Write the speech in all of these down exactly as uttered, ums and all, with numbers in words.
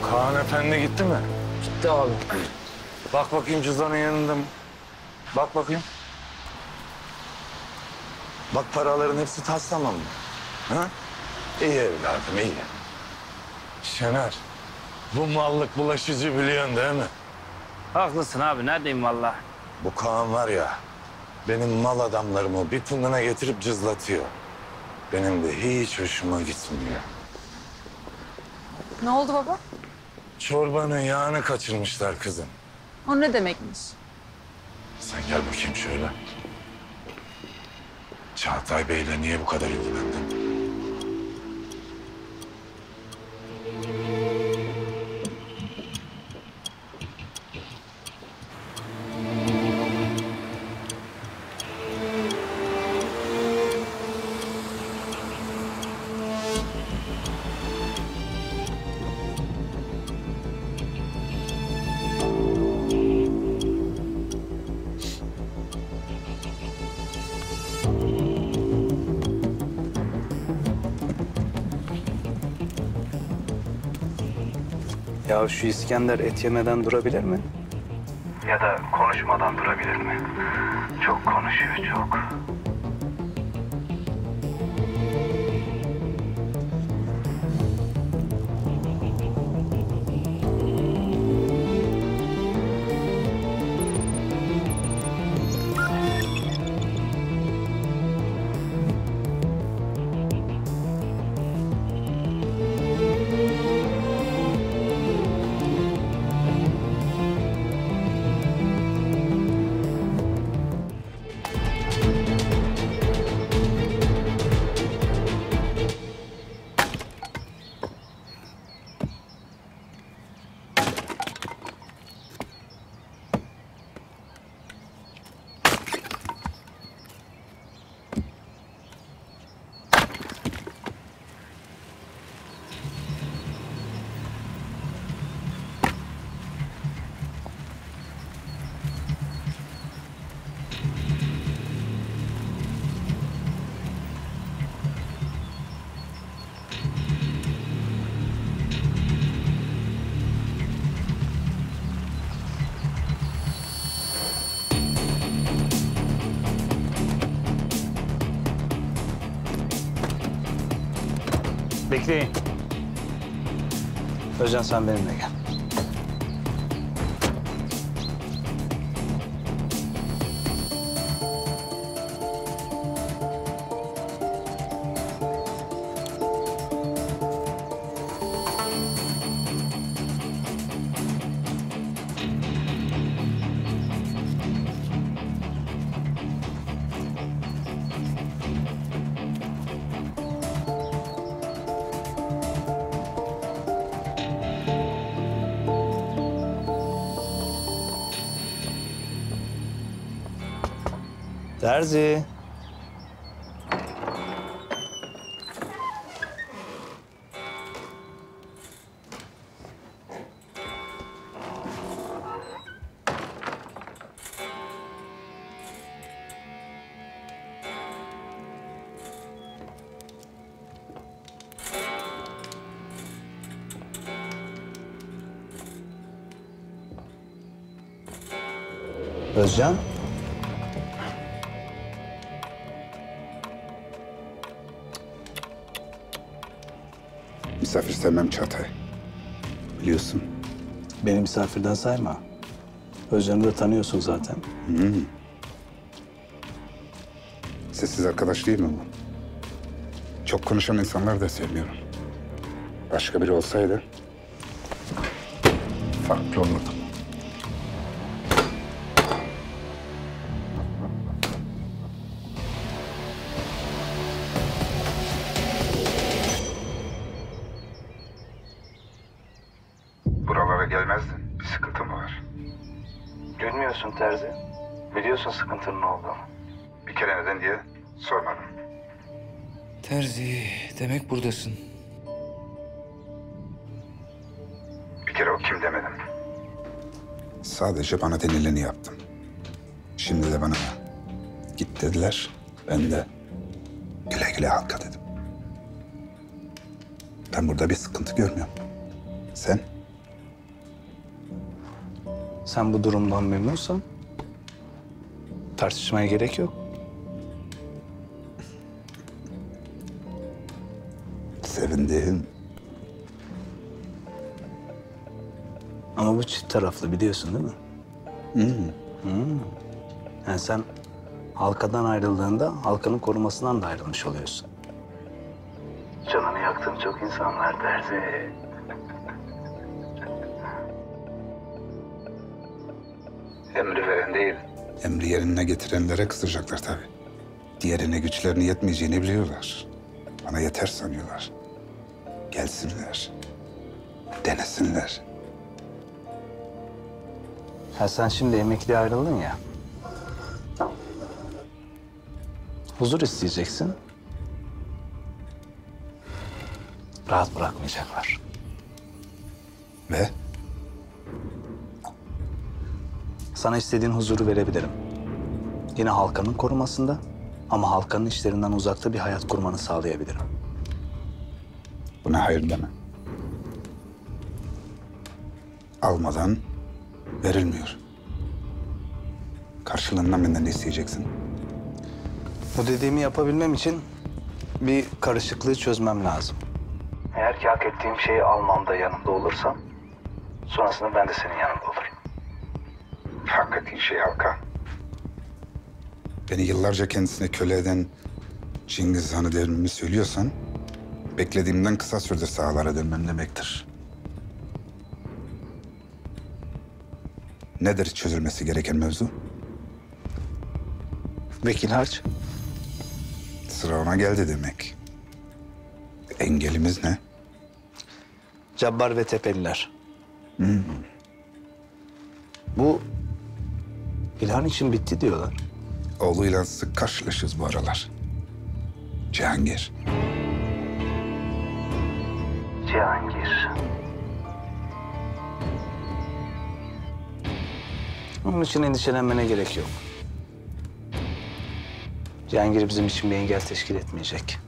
Kaan Efendi gitti mi? Gitti abi. Bak bakayım cüzdanın yanında mı? Bak bakayım. Bak paraların hepsi tas tamam mı? Ha? İyi evladım iyi. Şener, bu mallık bulaşıcı biliyorsun değil mi? Haklısın abi. Neredeyim vallahi? Bu Kaan var ya, benim mal adamlarımı bir pındına getirip cızlatıyor. Benim de hiç hoşuma gitmiyor. Ne oldu baba? Çorbanın yağını kaçırmışlar kızım. O ne demekmiş? Sen gel bakayım şöyle. Çağatay Bey'le niye bu kadar ilgilendin? Ya şu İskender et yemeden durabilir mi? Ya da konuşmadan durabilir mi? Çok konuşuyor, çok. Bekleyin. Özcan sen benimle gel. Terzi. Özcan. Misafir sevmem Çağatay. Biliyorsun. Beni misafirden sayma. Özcan'ı da tanıyorsun zaten. Hmm. Sessiz arkadaş değil mi bu? Çok konuşan insanlar da sevmiyorum. Başka biri olsaydı farklı olurdu. Buralara gelmezdin. Bir sıkıntı mı var? Gülmüyorsun Terzi. Biliyorsun sıkıntının olduğunu. Bir kere neden diye sormadım. Terzi, demek buradasın. Bir kere o kim demedim. Sadece bana denileni yaptım. Şimdi de bana git dediler. Ben de güle güle halka dedim. Ben burada bir sıkıntı görmüyorum. Sen? Sen bu durumdan memnunsan tartışmaya gerek yok. Sevindim. Ama bu çift taraflı biliyorsun değil mi? Hmm. Yani sen halkadan ayrıldığında halkanın korumasından da ayrılmış oluyorsun. Canını yaktığım çok insan var Terzi. Emri veren değil. Emri yerine getirenlere kızacaklar tabii. Diğerine güçlerinin yetmeyeceğini biliyorlar. Bana yeter sanıyorlar. Gelsinler. Denesinler. Ha sen şimdi emekliye ayrıldın ya. Huzur isteyeceksin. Rahat bırakmayacaklar. Ve Sana istediğin huzuru verebilirim. Yine halkanın korumasında ama halkanın işlerinden uzakta bir hayat kurmanı sağlayabilirim. buna hayır deme. Almadan verilmiyor. Karşılığında benden ne isteyeceksin? Bu dediğimi yapabilmem için bir karışıklığı çözmem lazım. Eğer ki hak ettiğim şeyi almamda yanımda olursam, sonrasında ben de senin yanında olurum. Hak ettiğin şey halka. Beni yıllarca kendisine köle eden Cengiz Han'ı devrimi söylüyorsan, beklediğimden kısa sürede sahalara dönmem demektir. Nedir çözülmesi gereken mevzu? Vekil harç. Sıra ona geldi demek. Engelimiz ne? Cabbar ve Tepeliler. Hmm. Bu İlhan için bitti diyorlar. Oğluyla sık karşılaşırız bu aralar. Cihangir. Cihangir. Onun için endişelenmene gerek yok. Cihangir bizim için bir engel teşkil etmeyecek.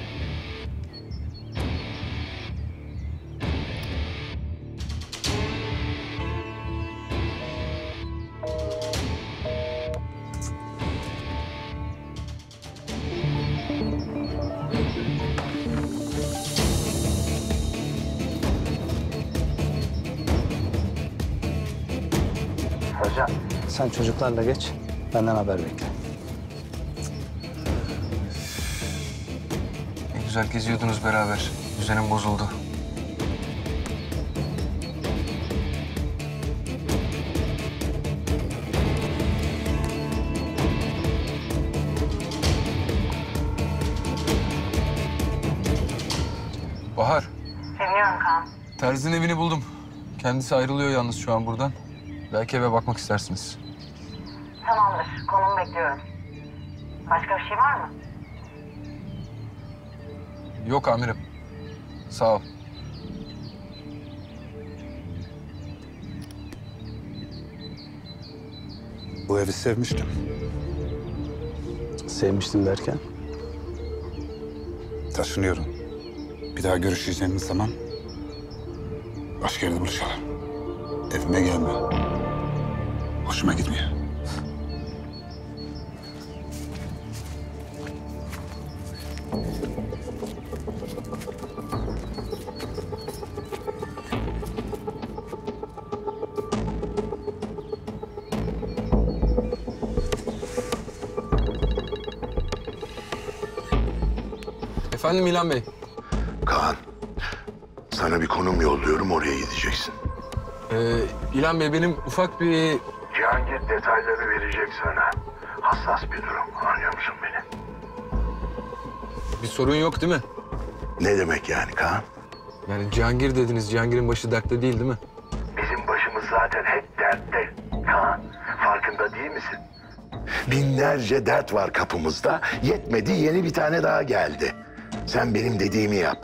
Hocam. Sen çocuklarla geç, benden haber bekle. Ne güzel geziyordunuz beraber. Düzenim bozuldu. Bahar. Dinliyorum Kaan. Terzi'nin evini buldum. Kendisi ayrılıyor yalnız şu an buradan. Belki eve bakmak istersiniz. Tamamdır. Konumu bekliyorum. Başka bir şey var mı? Yok amirim. Sağ ol. Bu evi sevmiştim. Sevmiştim derken? Taşınıyorum. Bir daha görüşeceğimiz zaman başka yerde buluşalım. Evime gelme. Hoşuma gitmiyor. Efendim İlhan Bey. Kaan, sana bir konum yolluyorum, oraya gideceksin. Ee, İlhan Bey benim ufak bir... Cihangir detayları verecek sana. Hassas bir durum, anlıyor musun beni? Bir sorun yok değil mi? Ne demek yani Kaan? Yani Cihangir dediniz. Cihangir'in başı dertte değil değil mi? Bizim başımız zaten hep dertte. Kaan, farkında değil misin? Binlerce dert var kapımızda. Yetmedi, yeni bir tane daha geldi. Sen benim dediğimi yap.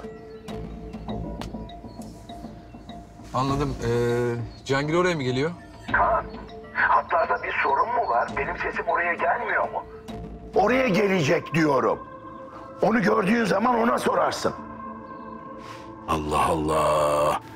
Anladım. Ee, Cihangir oraya mı geliyor? Kaan, hatlarda bir sorun mu var? Benim sesim oraya gelmiyor mu? Oraya gelecek diyorum. Onu gördüğün zaman ona sorarsın. Allah Allah.